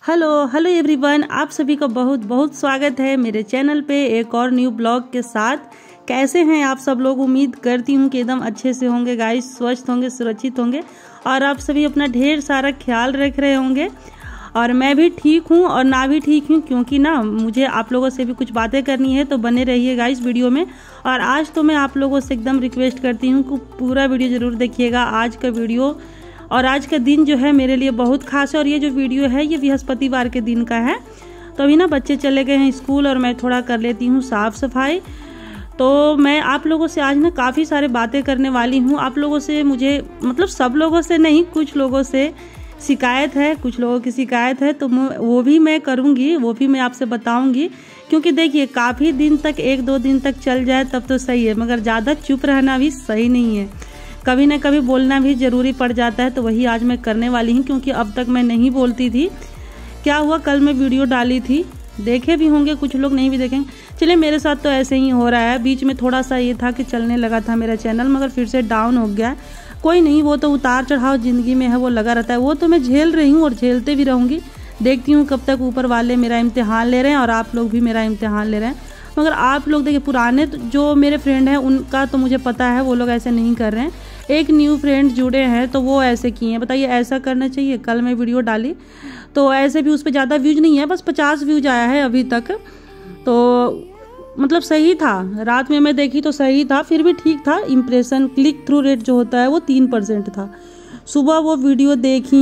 Hello hello everyone, आप सभी का बहुत बहुत स्वागत है मेरे चैनल पे एक और न्यू ब्लॉग के साथ। कैसे हैं आप सब लोग? उम्मीद करती हूँ कि एकदम अच्छे से होंगे गाइस, स्वस्थ होंगे, सुरक्षित होंगे और आप सभी अपना ढेर सारा ख्याल रख रहे होंगे। और मैं भी ठीक हूँ और ना भी ठीक हूँ, क्योंकि ना मुझे आप लोगों से भी कुछ बातें करनी है, तो बने रहिए गाइस वीडियो में। और आज तो मैं आप लोगों से एकदम रिक्वेस्ट करती हूँ कि पूरा वीडियो ज़रूर देखिएगा आज का वीडियो। और आज का दिन जो है मेरे लिए बहुत खास है और ये जो वीडियो है ये बृहस्पतिवार के दिन का है। तो अभी ना बच्चे चले गए हैं स्कूल और मैं थोड़ा कर लेती हूँ साफ़ सफाई। तो मैं आप लोगों से आज ना काफ़ी सारे बातें करने वाली हूँ। आप लोगों से मुझे मतलब सब लोगों से नहीं, कुछ लोगों से शिकायत है, कुछ लोगों की शिकायत है, तो वो भी मैं करूँगी, वो भी मैं आपसे बताऊँगी। क्योंकि देखिए काफ़ी दिन तक, एक दो दिन तक चल जाए तब तो सही है, मगर ज़्यादा चुप रहना भी सही नहीं है। कभी ना कभी बोलना भी ज़रूरी पड़ जाता है, तो वही आज मैं करने वाली हूँ। क्योंकि अब तक मैं नहीं बोलती थी। क्या हुआ, कल मैं वीडियो डाली थी, देखे भी होंगे कुछ लोग, नहीं भी देखेंगे। चलिए, मेरे साथ तो ऐसे ही हो रहा है। बीच में थोड़ा सा ये था कि चलने लगा था मेरा चैनल, मगर फिर से डाउन हो गया। कोई नहीं, वो तो उतार चढ़ाव ज़िंदगी में है, वो लगा रहता है। वो तो मैं झेल रही हूँ और झेलते भी रहूँगी। देखती हूँ कब तक ऊपर वाले मेरा इम्तिहान ले रहे हैं और आप लोग भी मेरा इम्तिहान ले रहे हैं। मगर आप लोग देखिए, पुराने जो मेरे फ्रेंड हैं उनका तो मुझे पता है, वो लोग ऐसे नहीं कर रहे हैं। एक न्यू फ्रेंड जुड़े हैं तो वो ऐसे किए हैं। बताइए, ऐसा करना चाहिए? कल मैं वीडियो डाली तो ऐसे भी उस पर ज़्यादा व्यूज नहीं है, बस 50 व्यूज आया है अभी तक। तो मतलब सही था, रात में मैं देखी तो सही था, फिर भी ठीक था। इम्प्रेशन क्लिक थ्रू रेट जो होता है वो 3% था। सुबह वो वीडियो देखी,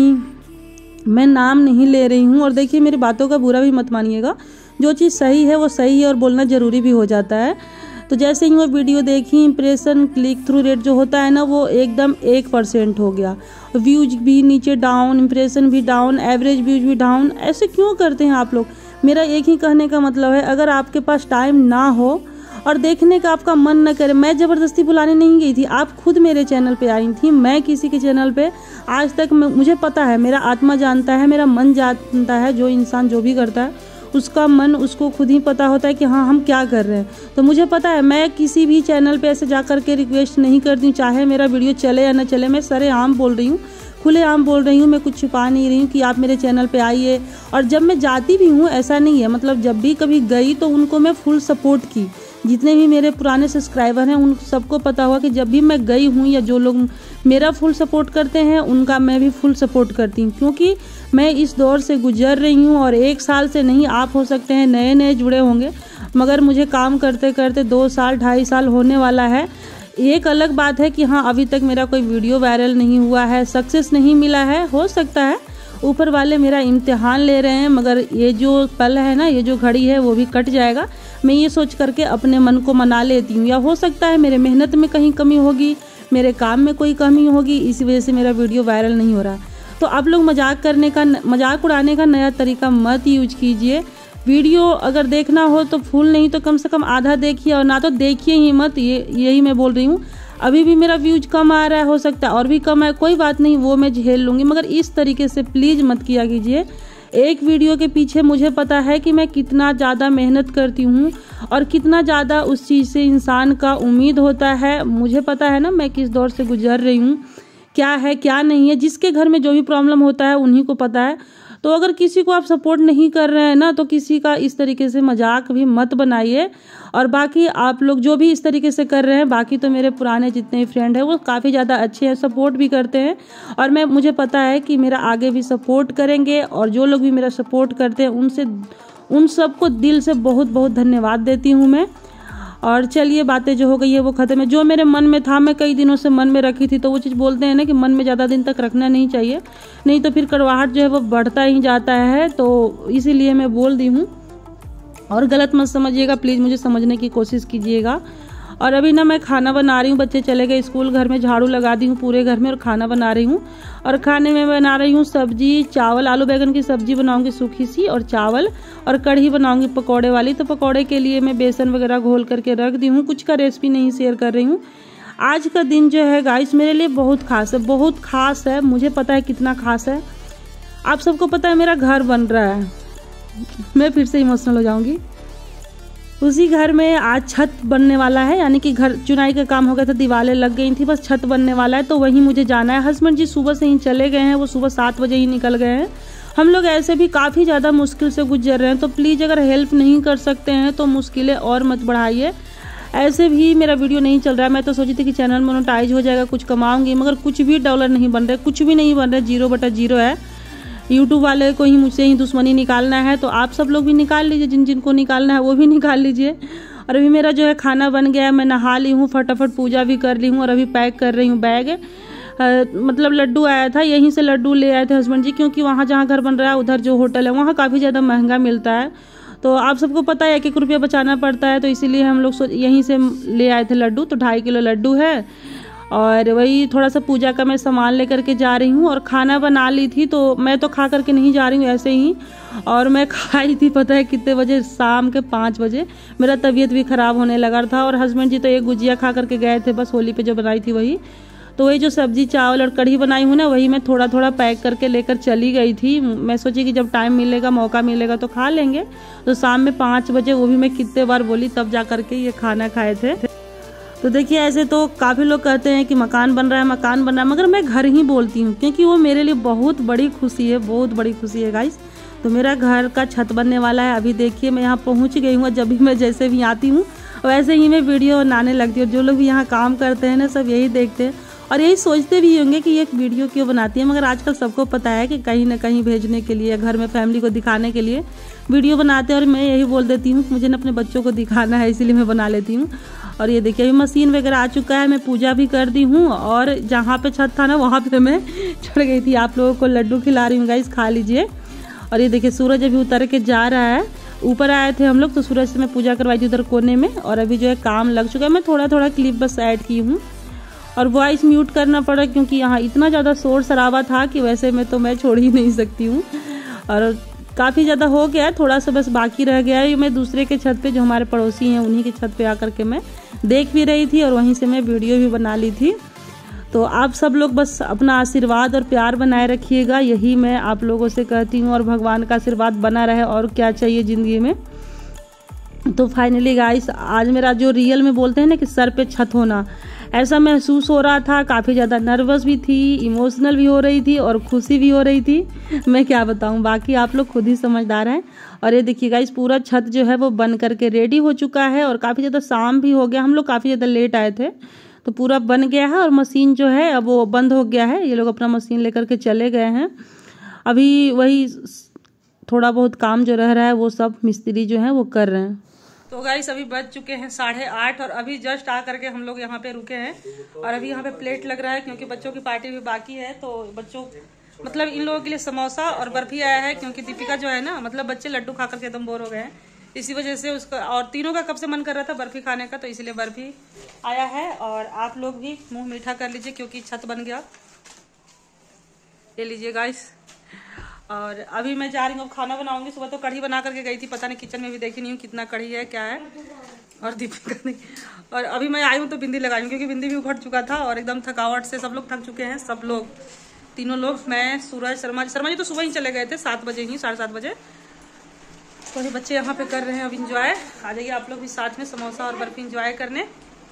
मैं नाम नहीं ले रही हूँ। और देखिए, मेरी बातों का बुरा भी मत मानिएगा, जो चीज़ सही है वो सही है और बोलना ज़रूरी भी हो जाता है। तो जैसे ही वो वीडियो देखी, इम्प्रेशन क्लिक थ्रू रेट जो होता है ना वो एकदम 1% हो गया। व्यूज भी नीचे डाउन, इम्प्रेशन भी डाउन, एवरेज व्यूज भी डाउन। ऐसे क्यों करते हैं आप लोग? मेरा एक ही कहने का मतलब है, अगर आपके पास टाइम ना हो और देखने का आपका मन न करे, मैं ज़बरदस्ती बुलाने नहीं गई थी, आप खुद मेरे चैनल पे आई थी। मैं किसी के चैनल पे आज तक, मुझे पता है, मेरा आत्मा जानता है, मेरा मन जानता है, जो इंसान जो भी करता है उसका मन उसको खुद ही पता होता है कि हाँ हम क्या कर रहे हैं। तो मुझे पता है, मैं किसी भी चैनल पे ऐसे जा कर के रिक्वेस्ट नहीं करती हूँ, चाहे मेरा वीडियो चले या ना चले। मैं सरेआम बोल रही हूँ, खुलेआम बोल रही हूँ, मैं कुछ छिपा नहीं रही हूँ कि आप मेरे चैनल पे आइए। और जब मैं जाती भी हूँ, ऐसा नहीं है, मतलब जब भी कभी गई तो उनको मैं फुल सपोर्ट की। जितने भी मेरे पुराने सब्सक्राइबर हैं उन सबको पता हुआ कि जब भी मैं गई हूँ या जो लोग मेरा फुल सपोर्ट करते हैं उनका मैं भी फुल सपोर्ट करती हूँ। क्योंकि मैं इस दौर से गुजर रही हूँ और 1 साल से नहीं, आप हो सकते हैं नए नए जुड़े होंगे, मगर मुझे काम करते करते 2 साल 2.5 साल होने वाला है। एक अलग बात है कि हाँ अभी तक मेरा कोई वीडियो वायरल नहीं हुआ है, सक्सेस नहीं मिला है। हो सकता है ऊपर वाले मेरा इम्तिहान ले रहे हैं, मगर ये जो पल है ना, ये जो घड़ी है वो भी कट जाएगा। मैं ये सोच करके अपने मन को मना लेती हूँ। या हो सकता है मेरे मेहनत में कहीं कमी होगी, मेरे काम में कोई कमी होगी, इसी वजह से मेरा वीडियो वायरल नहीं हो रहा। तो आप लोग मजाक उड़ाने का नया तरीका मत यूज कीजिए। वीडियो अगर देखना हो तो फुल नहीं तो कम से कम आधा देखिए, और ना तो देखिए ही मत। यही मैं बोल रही हूँ। अभी भी मेरा व्यूज कम आ रहा है, हो सकता है और भी कम है, कोई बात नहीं, वो मैं झेल लूँगी, मगर इस तरीके से प्लीज़ मत किया कीजिए। एक वीडियो के पीछे मुझे पता है कि मैं कितना ज़्यादा मेहनत करती हूँ और कितना ज़्यादा उस चीज़ से इंसान का उम्मीद होता है। मुझे पता है ना मैं किस दौर से गुजर रही हूँ, क्या है क्या नहीं है। जिसके घर में जो भी प्रॉब्लम होता है उन्हीं को पता है। तो अगर किसी को आप सपोर्ट नहीं कर रहे हैं ना, तो किसी का इस तरीके से मजाक भी मत बनाइए। और बाकी आप लोग जो भी इस तरीके से कर रहे हैं, बाकी तो मेरे पुराने जितने फ्रेंड हैं वो काफ़ी ज़्यादा अच्छे हैं, सपोर्ट भी करते हैं। और मुझे पता है कि मेरा आगे भी सपोर्ट करेंगे। और जो लोग भी मेरा सपोर्ट करते हैं उन सबको दिल से बहुत बहुत धन्यवाद देती हूँ मैं। और चलिए, बातें जो हो गई है वो ख़त्म है। जो मेरे मन में था, मैं कई दिनों से मन में रखी थी, तो वो चीज़ बोलते हैं ना कि मन में ज़्यादा दिन तक रखना नहीं चाहिए, नहीं तो फिर कड़वाहट जो है वो बढ़ता ही जाता है। तो इसीलिए मैं बोल दी हूँ, और गलत मत समझिएगा प्लीज़, मुझे समझने की कोशिश कीजिएगा। और अभी ना मैं खाना बना रही हूँ, बच्चे चले गए स्कूल, घर में झाड़ू लगा दी हूँ पूरे घर में और खाना बना रही हूँ। और खाने में बना रही हूँ सब्जी, चावल, आलू बैगन की सब्जी बनाऊंगी सूखी सी, और चावल, और कढ़ी बनाऊंगी पकौड़े वाली। तो पकौड़े के लिए मैं बेसन वगैरह घोल करके रख दी हूँ। कुछ का रेसिपी नहीं शेयर कर रही हूँ। आज का दिन जो है गाइस मेरे लिए बहुत खास है, बहुत खास है। मुझे पता है कितना खास है। आप सबको पता है मेरा घर बन रहा है। मैं फिर से इमोशनल हो जाऊंगी। उसी घर में आज छत बनने वाला है, यानी कि घर चुनाई का काम हो गया था, दीवारें लग गई थी, बस छत बनने वाला है। तो वहीं मुझे जाना है। हस्बैंड जी सुबह से ही चले गए हैं, वो सुबह 7 बजे ही निकल गए हैं। हम लोग ऐसे भी काफ़ी ज़्यादा मुश्किल से गुजर रहे हैं, तो प्लीज़ अगर हेल्प नहीं कर सकते हैं तो मुश्किलें और मत बढ़ाइए। ऐसे भी मेरा वीडियो नहीं चल रहा है, मैं तो सोची थी कि चैनल मोनेटाइज हो जाएगा, कुछ कमाऊंगी, मगर कुछ भी डॉलर नहीं बन रहे, कुछ भी नहीं बन रहे, 0/0 है। यूट्यूब वाले को ही मुझसे ही दुश्मनी निकालना है, तो आप सब लोग भी निकाल लीजिए, जिन जिनको निकालना है वो भी निकाल लीजिए। और अभी मेरा जो है खाना बन गया है, मैं नहा ली हूँ, फटाफट पूजा भी कर ली हूँ और अभी पैक कर रही हूँ बैग। मतलब लड्डू आया था, यहीं से लड्डू ले आए थे हस्बैंड जी, क्योंकि वहाँ जहाँ घर बन रहा है उधर जो होटल है वहाँ काफ़ी ज़्यादा महंगा मिलता है, तो आप सबको पता है 1-1 रुपया बचाना पड़ता है, तो इसीलिए हम लोग यहीं से ले आए थे लड्डू। तो 2.5 किलो लड्डू है और वही थोड़ा सा पूजा का मैं सामान लेकर के जा रही हूँ। और खाना बना ली थी, तो मैं तो खा करके नहीं जा रही हूँ ऐसे ही, और मैं खाई थी पता है कितने बजे, शाम के 5 बजे। मेरा तबीयत भी ख़राब होने लगा था और हस्बैंड जी तो एक गुजिया खा करके गए थे बस, होली पे जो बनाई थी वही। तो वही जो सब्जी चावल और कढ़ी बनाई हूँ ना, वही मैं थोड़ा थोड़ा पैक करके लेकर चली गई थी। मैं सोची कि जब टाइम मिलेगा, मौका मिलेगा तो खा लेंगे। तो शाम में 5 बजे, वो भी मैं कितने बार बोली, तब जा करके ये खाना खाए थे। तो देखिए, ऐसे तो काफ़ी लोग कहते हैं कि मकान बन रहा है, मकान बन रहा है, मगर मैं घर ही बोलती हूँ, क्योंकि वो मेरे लिए बहुत बड़ी खुशी है, बहुत बड़ी खुशी है गाइस। तो मेरा घर का छत बनने वाला है। अभी देखिए मैं यहाँ पहुँच गई हूँ, जब भी मैं जैसे भी आती हूँ वैसे ही मैं वीडियो बनाने लगती हूँ। जो लोग भी यहाँ काम करते हैं ना, सब यही देखते हैं और यही सोचते भी होंगे कि ये वीडियो क्यों बनाती है, मगर आजकल सबको पता है कि कहीं ना कहीं भेजने के लिए, घर में फैमिली को दिखाने के लिए वीडियो बनाते हैं। और मैं यही बोल देती हूँ मुझे ना अपने बच्चों को दिखाना है, इसीलिए मैं बना लेती हूँ। और ये देखिए अभी मशीन वगैरह आ चुका है, मैं पूजा भी कर दी हूँ और जहाँ पे छत था ना वहाँ पे मैं चढ़ गई थी। आप लोगों को लड्डू खिला रही हूँ गाइस, खा लीजिए। और ये देखिए सूरज अभी उतर के जा रहा है। ऊपर आए थे हम लोग, तो सूरज से मैं पूजा करवाई थी उधर कोने में, और अभी जो है काम लग चुका है। मैं थोड़ा थोड़ा क्लिप बस ऐड की हूँ और वॉइस म्यूट करना पड़ा, क्योंकि यहाँ इतना ज़्यादा शोर शराबा था कि वैसे में तो मैं छोड़ ही नहीं सकती हूँ। और काफ़ी ज़्यादा हो गया है, थोड़ा सा बस बाकी रह गया है। मैं दूसरे के छत पे, जो हमारे पड़ोसी हैं, उन्हीं के छत पे आकर के मैं देख भी रही थी और वहीं से मैं वीडियो भी बना ली थी। तो आप सब लोग बस अपना आशीर्वाद और प्यार बनाए रखिएगा, यही मैं आप लोगों से कहती हूँ। और भगवान का आशीर्वाद बना रहे, और क्या चाहिए ज़िंदगी में। तो फाइनली गाइस, आज मेरा जो रियल में बोलते हैं ना कि सर पे छत होना, ऐसा महसूस हो रहा था। काफ़ी ज़्यादा नर्वस भी थी, इमोशनल भी हो रही थी और खुशी भी हो रही थी। मैं क्या बताऊं, बाकी आप लोग खुद ही समझदार हैं। और ये देखिए गाइस, पूरा छत जो है वो बन करके रेडी हो चुका है और काफ़ी ज़्यादा शाम भी हो गया, हम लोग काफ़ी ज़्यादा लेट आए थे, तो पूरा बन गया है। और मशीन जो है अब वो बंद हो गया है, ये लोग अपना मशीन लेकर के चले गए हैं। अभी वही थोड़ा बहुत काम जो रह रहा है वो सब मिस्त्री जो है वो कर रहे हैं। तो गाइस अभी बज चुके हैं 8:30 और अभी जस्ट आ करके हम लोग यहाँ पे रुके हैं। और अभी यहाँ पे प्लेट लग रहा है, क्योंकि बच्चों की पार्टी भी बाकी है। तो बच्चों मतलब इन लोगों के लिए समोसा और बर्फी आया है, क्योंकि दीपिका जो है ना, मतलब बच्चे लड्डू खा करके एकदम बोर हो गए हैं, इसी वजह से उसका, और तीनों का कब से मन कर रहा था बर्फी खाने का, तो इसलिए बर्फी आया है। और आप लोग भी मुंह मीठा कर लीजिए, क्योंकि छत बन गया। ले लीजिए गाइस। और अभी मैं जा रही हूँ, खाना बनाऊंगी। सुबह तो कढ़ी बना करके गई थी, पता नहीं किचन में भी देखी नहीं हूँ कितना कढ़ी है क्या है। और दीपिका नहीं, और अभी मैं आई हूँ तो बिंदी लगाई हूँ, क्योंकि बिंदी भी उखड़ चुका था और एकदम थकावट से सब लोग थक चुके हैं। सब लोग, तीनों लोग, मैं, सूरज, शर्मा जी तो सुबह ही चले गए थे, 7 बजे ही, 7:30 बजे। तो ये बच्चे यहाँ पे कर रहे हैं अब इंजॉय। आ जाइए आप लोग भी साथ में समोसा और बर्फी इंजॉय करने।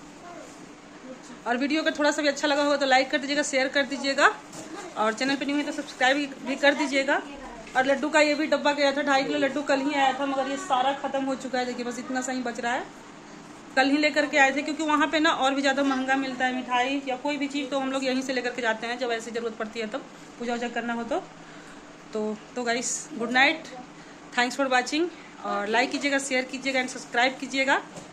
और वीडियो का थोड़ा सा भी अच्छा लगा होगा तो लाइक कर दीजिएगा, शेयर कर दीजिएगा, और चैनल पे न्यू है तो सब्सक्राइब भी कर दीजिएगा। और लड्डू का ये भी डब्बा गया था, 2.5 किलो लड्डू कल ही आया था, मगर ये सारा खत्म हो चुका है। देखिए बस इतना सा ही बच रहा है, कल ही लेकर के आए थे, क्योंकि वहाँ पे ना और भी ज़्यादा महंगा मिलता है मिठाई या कोई भी चीज़, तो हम लोग यहीं से लेकर के जाते हैं जब ऐसी ज़रूरत पड़ती है, तब पूजा वूजा करना हो तो guys good night, thanks for watching. और लाइक कीजिएगा, शेयर कीजिएगा एंड सब्सक्राइब कीजिएगा।